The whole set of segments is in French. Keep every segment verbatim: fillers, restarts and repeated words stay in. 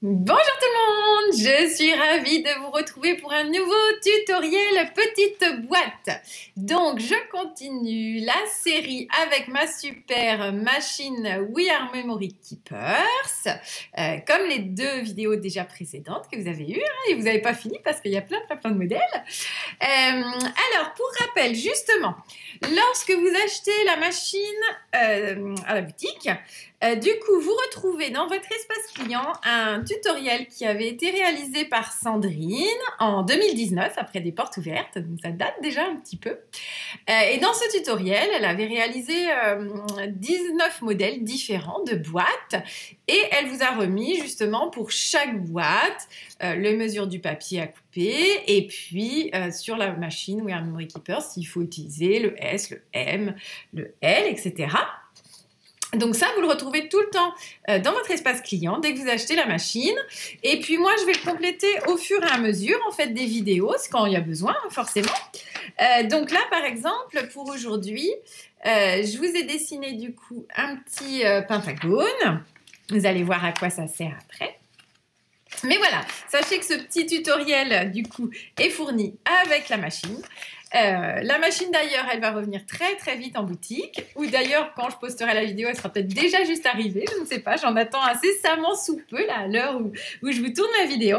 Bonjour tout le monde, je suis ravie de vous retrouver pour un nouveau tutoriel petite boîte. Donc je continue la série avec ma super machine We Are Memory Keepers, euh, comme les deux vidéos déjà précédentes que vous avez eues, hein, et vous n'avez pas fini parce qu'il y a plein plein plein de modèles. Euh, alors pour rappel justement, lorsque vous achetez la machine euh, à la boutique, Euh, du coup, vous retrouvez dans votre espace client un tutoriel qui avait été réalisé par Sandrine en deux mille dix-neuf, après des portes ouvertes, donc ça date déjà un petit peu. Euh, et dans ce tutoriel, elle avait réalisé euh, dix-neuf modèles différents de boîtes et elle vous a remis justement pour chaque boîte euh, les mesures du papier à couper et puis euh, sur la machine We Are Memory Keepers, s'il faut utiliser le S, le M, le L, et cetera. Donc ça, vous le retrouvez tout le temps euh, dans votre espace client dès que vous achetez la machine. Et puis moi, je vais le compléter au fur et à mesure, en fait, des vidéos, c'est quand il y a besoin, forcément. Euh, donc là, par exemple, pour aujourd'hui, euh, je vous ai dessiné du coup un petit euh, pentagone. Vous allez voir à quoi ça sert après. Mais voilà, sachez que ce petit tutoriel, du coup, est fourni avec la machine. Euh, la machine d'ailleurs, elle va revenir très très vite en boutique, ou d'ailleurs quand je posterai la vidéo, elle sera peut-être déjà juste arrivée, je ne sais pas, j'en attends incessamment sous peu, là, à l'heure où, où je vous tourne ma vidéo.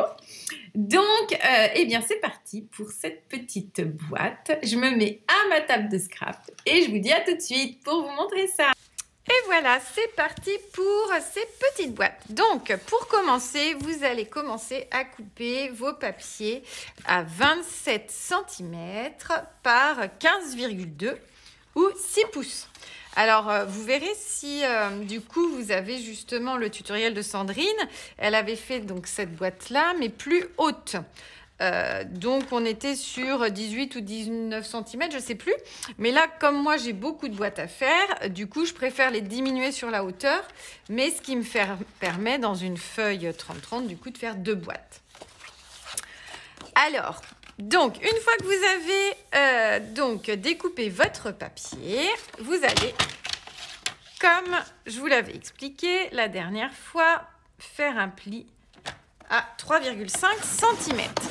Donc, euh, eh bien c'est parti pour cette petite boîte. Je me mets à ma table de scrap et je vous dis à tout de suite pour vous montrer ça. Et voilà, c'est parti pour ces petites boîtes. Donc, pour commencer, vous allez commencer à couper vos papiers à vingt-sept centimètres par quinze virgule deux ou six pouces. Alors, euh, vous verrez si, euh, du coup, vous avez justement le tutoriel de Sandrine. Elle avait fait donc cette boîte-là, mais plus haute. Euh, donc, on était sur dix-huit ou dix-neuf centimètres, je ne sais plus. Mais là, comme moi, j'ai beaucoup de boîtes à faire, du coup, je préfère les diminuer sur la hauteur. Mais ce qui me fait, permet, dans une feuille trente trente, du coup, de faire deux boîtes. Alors, donc, une fois que vous avez euh, donc, découpé votre papier, vous allez, comme je vous l'avais expliqué la dernière fois, faire un pli à trois virgule cinq centimètres.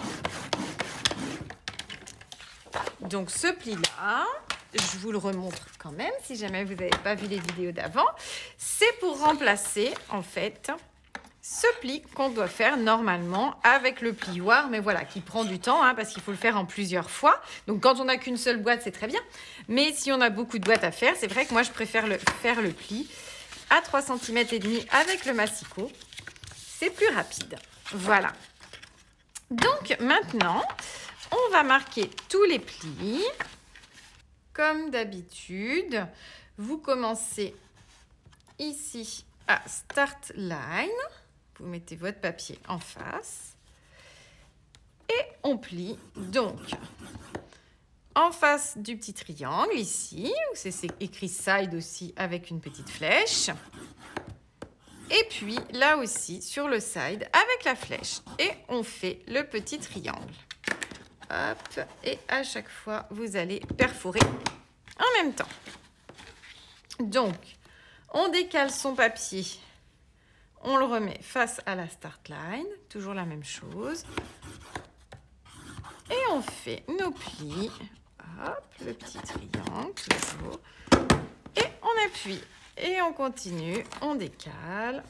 Donc ce pli-là, je vous le remontre quand même, si jamais vous n'avez pas vu les vidéos d'avant, c'est pour remplacer en fait ce pli qu'on doit faire normalement avec le plioir, mais voilà, qui prend du temps hein, parce qu'il faut le faire en plusieurs fois. Donc quand on n'a qu'une seule boîte, c'est très bien. Mais si on a beaucoup de boîtes à faire, c'est vrai que moi je préfère le, faire le pli à trois virgule cinq centimètres avec le massicot. C'est plus rapide. Voilà. Donc maintenant, on va marquer tous les plis. Comme d'habitude, vous commencez ici à Start Line. Vous mettez votre papier en face. Et on plie donc en face du petit triangle ici. C'est écrit Side aussi avec une petite flèche. Et puis là aussi sur le side avec la flèche. Et on fait le petit triangle. Hop, et à chaque fois, vous allez perforer en même temps. Donc, on décale son papier. On le remet face à la start line. Toujours la même chose. Et on fait nos plis. Hop, le petit triangle, toujours. Et on appuie. Et on continue, on décale.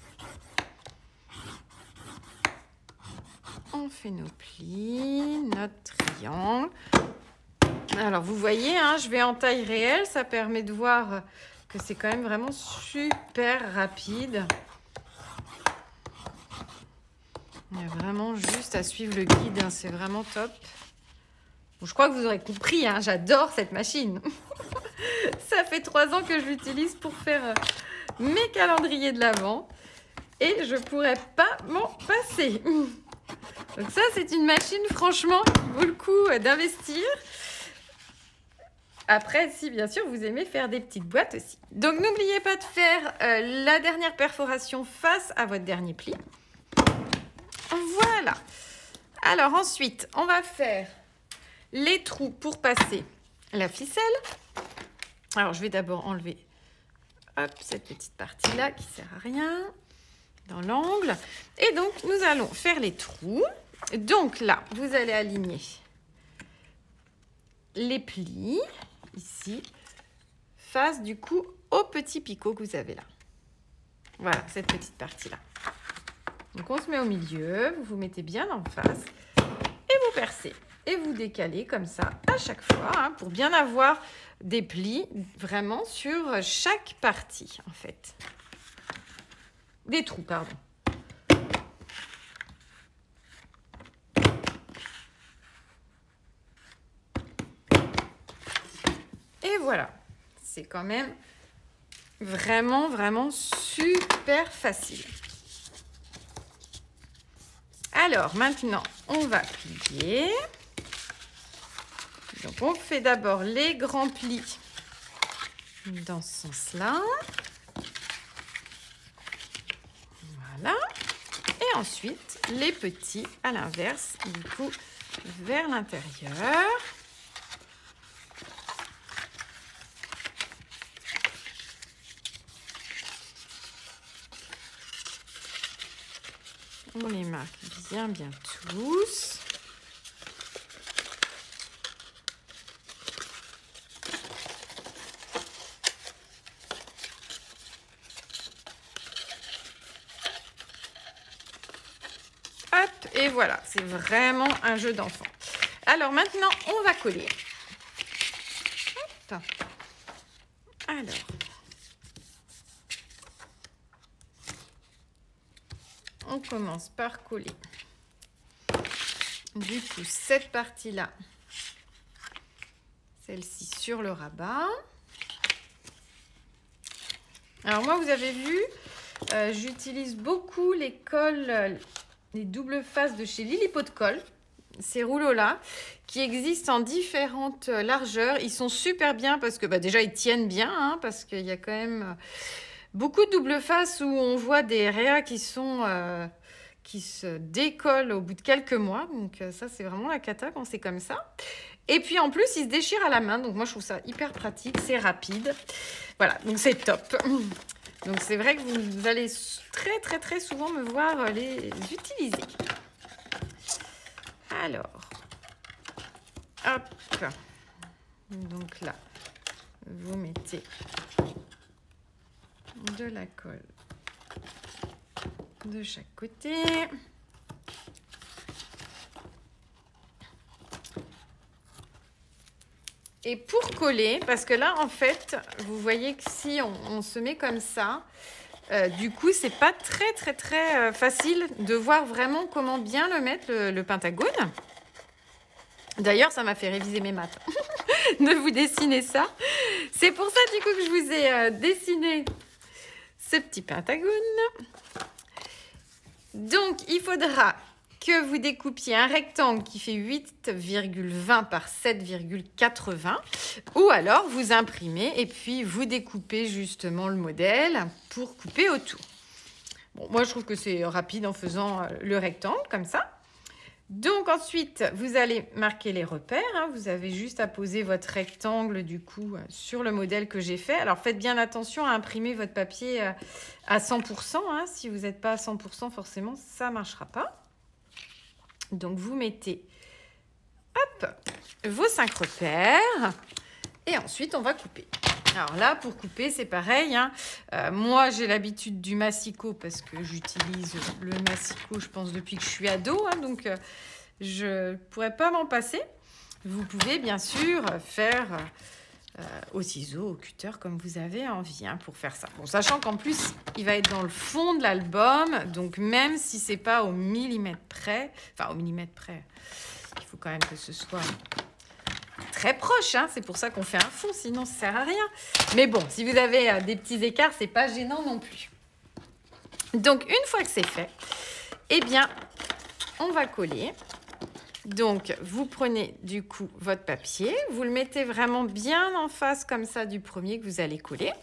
On fait nos plis, notre triangle. Alors, vous voyez, hein, je vais en taille réelle. Ça permet de voir que c'est quand même vraiment super rapide. Il y a vraiment juste à suivre le guide. Hein, c'est vraiment top. Bon, je crois que vous aurez compris, hein, j'adore cette machine. Ça fait trois ans que je l'utilise pour faire mes calendriers de l'Avent. Et je ne pourrais pas m'en passer. Donc ça, c'est une machine, franchement, qui vaut le coup d'investir. Après, si bien sûr, vous aimez faire des petites boîtes aussi. Donc, n'oubliez pas de faire euh, la dernière perforation face à votre dernier pli. Voilà. Alors ensuite, on va faire les trous pour passer la ficelle. Alors, je vais d'abord enlever hop, cette petite partie-là qui ne sert à rien. Dans dans l'angle. Et donc, nous allons faire les trous. Donc là, vous allez aligner les plis, ici, face du coup au petit picot que vous avez là. Voilà, cette petite partie-là. Donc, on se met au milieu, vous vous mettez bien en face et vous percez. Et vous décalez comme ça à chaque fois hein, pour bien avoir des plis vraiment sur chaque partie en fait. Des trous, pardon. Et voilà, c'est quand même vraiment, vraiment super facile. Alors maintenant, on va plier. Donc, on fait d'abord les grands plis dans ce sens-là. Voilà. Et ensuite, les petits à l'inverse, du coup, vers l'intérieur. On les marque bien, bien tous. Et voilà, c'est vraiment un jeu d'enfant. Alors maintenant, on va coller. Hop. Alors. On commence par coller. Du coup, cette partie-là, celle-ci sur le rabat. Alors moi, vous avez vu, euh, j'utilise beaucoup les colles... les doubles faces de chez Lilliput Colle, ces rouleaux-là, qui existent en différentes largeurs. Ils sont super bien parce que bah, déjà, ils tiennent bien, hein, parce qu'il y a quand même beaucoup de doubles faces où on voit des réas qui, sont, euh, qui se décollent au bout de quelques mois. Donc ça, c'est vraiment la cata quand c'est comme ça. Et puis en plus, ils se déchirent à la main. Donc moi, je trouve ça hyper pratique, c'est rapide. Voilà, donc c'est top. Donc, c'est vrai que vous allez très, très, très souvent me voir les utiliser. Alors, hop. Donc là, vous mettez de la colle de chaque côté. Et pour coller, parce que là, en fait, vous voyez que si on, on se met comme ça, euh, du coup, c'est pas très, très, très euh, facile de voir vraiment comment bien le mettre, le, le pentagone. D'ailleurs, ça m'a fait réviser mes maths de vous dessiner ça. C'est pour ça, du coup, que je vous ai euh, dessiné ce petit pentagone. Donc, il faudra que vous découpiez un rectangle qui fait huit virgule vingt par sept virgule quatre-vingts ou alors vous imprimez et puis vous découpez justement le modèle pour couper autour. Bon, moi, je trouve que c'est rapide en faisant le rectangle comme ça. Donc ensuite, vous allez marquer les repères. Hein. Vous avez juste à poser votre rectangle du coup sur le modèle que j'ai fait. Alors faites bien attention à imprimer votre papier à cent pour cent. Hein. Si vous n'êtes pas à cent pour cent, forcément, ça ne marchera pas. Donc, vous mettez hop, vos cinq repères et ensuite, on va couper. Alors là, pour couper, c'est pareil. Hein. Euh, moi, j'ai l'habitude du massicot parce que j'utilise le massicot, je pense, depuis que je suis ado. Hein, donc, euh, je ne pourrais pas m'en passer. Vous pouvez, bien sûr, faire euh, au ciseau, au cutter, comme vous avez envie hein, pour faire ça. Bon, sachant qu'en plus, il va être dans le fond de l'album. Donc, même si ce n'est pas au millimètre près, enfin, au millimètre près, il faut quand même que ce soit très proche. Hein, c'est pour ça qu'on fait un fond, sinon ça ne sert à rien. Mais bon, si vous avez euh, des petits écarts, ce n'est pas gênant non plus. Donc, une fois que c'est fait, eh bien, on va coller. Donc, vous prenez du coup votre papier, vous le mettez vraiment bien en face comme ça du premier que vous allez coller.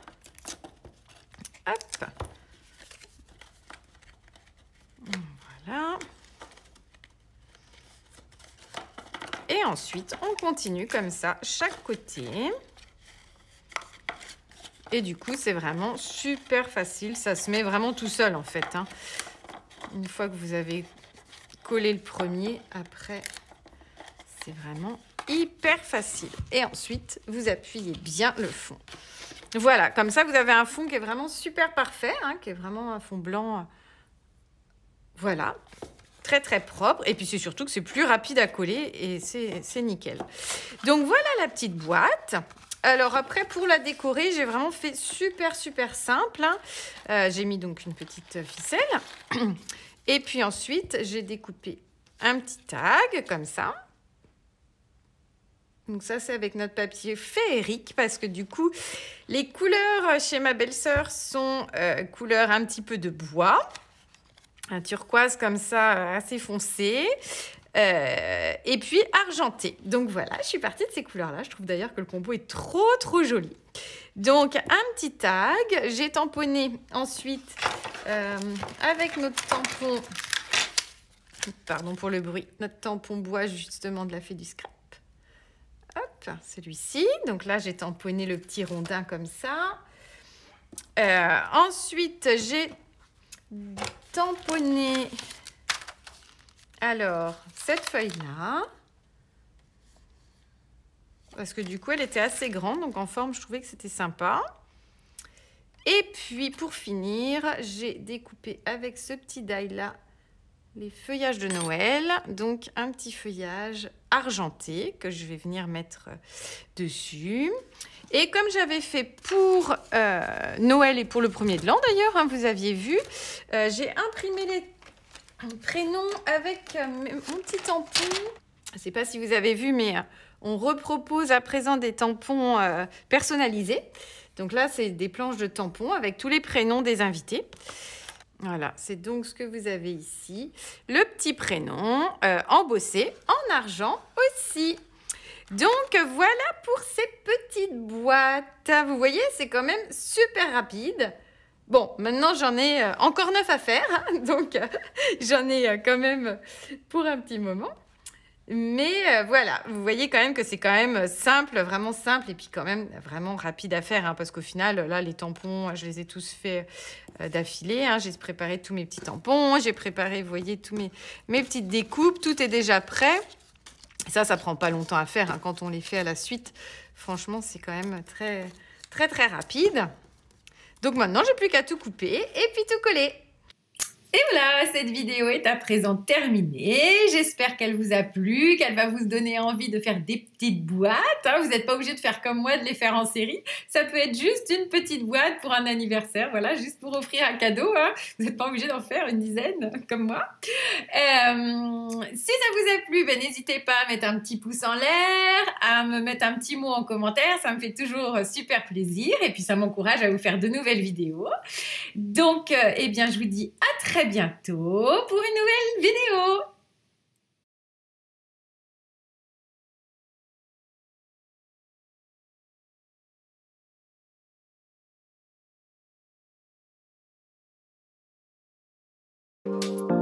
Hop. Voilà. Et ensuite, on continue comme ça, chaque côté. Et du coup, c'est vraiment super facile. Ça se met vraiment tout seul, en fait. Hein. Une fois que vous avez collé le premier, après, c'est vraiment hyper facile. Et ensuite, vous appuyez bien le fond. Voilà, comme ça, vous avez un fond qui est vraiment super parfait, hein, qui est vraiment un fond blanc. Voilà, très, très propre. Et puis, c'est surtout que c'est plus rapide à coller et c'est nickel. Donc, voilà la petite boîte. Alors après, pour la décorer, j'ai vraiment fait super, super simple. Hein. Euh, j'ai mis donc une petite ficelle. Et puis ensuite, j'ai découpé un petit tag comme ça. Donc ça, c'est avec notre papier féerique parce que du coup, les couleurs chez ma belle-sœur sont euh, couleurs un petit peu de bois. Un turquoise comme ça, assez foncé. Euh, et puis argenté. Donc voilà, je suis partie de ces couleurs-là. Je trouve d'ailleurs que le combo est trop, trop joli. Donc un petit tag. J'ai tamponné ensuite euh, avec notre tampon, pardon pour le bruit, notre tampon bois justement de la Fée du Scrap. Hop, celui-ci. Donc là, j'ai tamponné le petit rondin comme ça. Euh, ensuite, j'ai tamponné... Alors, cette feuille-là, parce que du coup, elle était assez grande, donc en forme, je trouvais que c'était sympa. Et puis, pour finir, j'ai découpé avec ce petit die-là les feuillages de Noël. Donc, un petit feuillage argenté que je vais venir mettre dessus. Et comme j'avais fait pour euh, Noël et pour le premier de l'an, d'ailleurs, hein, vous aviez vu, euh, j'ai imprimé les prénom avec euh, mon petit tampon. Je ne sais pas si vous avez vu, mais euh, on repropose à présent des tampons euh, personnalisés. Donc là, c'est des planches de tampons avec tous les prénoms des invités. Voilà, c'est donc ce que vous avez ici. Le petit prénom euh, embossé en argent aussi. Donc voilà pour ces petites boîtes. Vous voyez, c'est quand même super rapide. Bon, maintenant, j'en ai euh, encore neuf à faire, hein, donc euh, j'en ai euh, quand même pour un petit moment. Mais euh, voilà, vous voyez quand même que c'est quand même simple, vraiment simple, et puis quand même vraiment rapide à faire, hein, parce qu'au final, là, les tampons, je les ai tous faits euh, d'affilée. Hein, j'ai préparé tous mes petits tampons, j'ai préparé, vous voyez, tous mes, mes petites découpes, tout est déjà prêt. Ça, ça prend pas longtemps à faire, hein, quand on les fait à la suite. Franchement, c'est quand même très, très, très rapide. Donc maintenant, j'ai plus qu'à tout couper et puis tout coller. Et voilà, cette vidéo est à présent terminée. J'espère qu'elle vous a plu, qu'elle va vous donner envie de faire des petites boîtes. Hein. Vous n'êtes pas obligé de faire comme moi, de les faire en série. Ça peut être juste une petite boîte pour un anniversaire, voilà, juste pour offrir un cadeau. Hein. Vous n'êtes pas obligé d'en faire une dizaine, comme moi. Euh, si ça vous a plu, ben, n'hésitez pas à mettre un petit pouce en l'air, à me mettre un petit mot en commentaire. Ça me fait toujours super plaisir et puis ça m'encourage à vous faire de nouvelles vidéos. Donc, euh, eh bien, je vous dis à très bientôt pour une nouvelle vidéo. Thank you.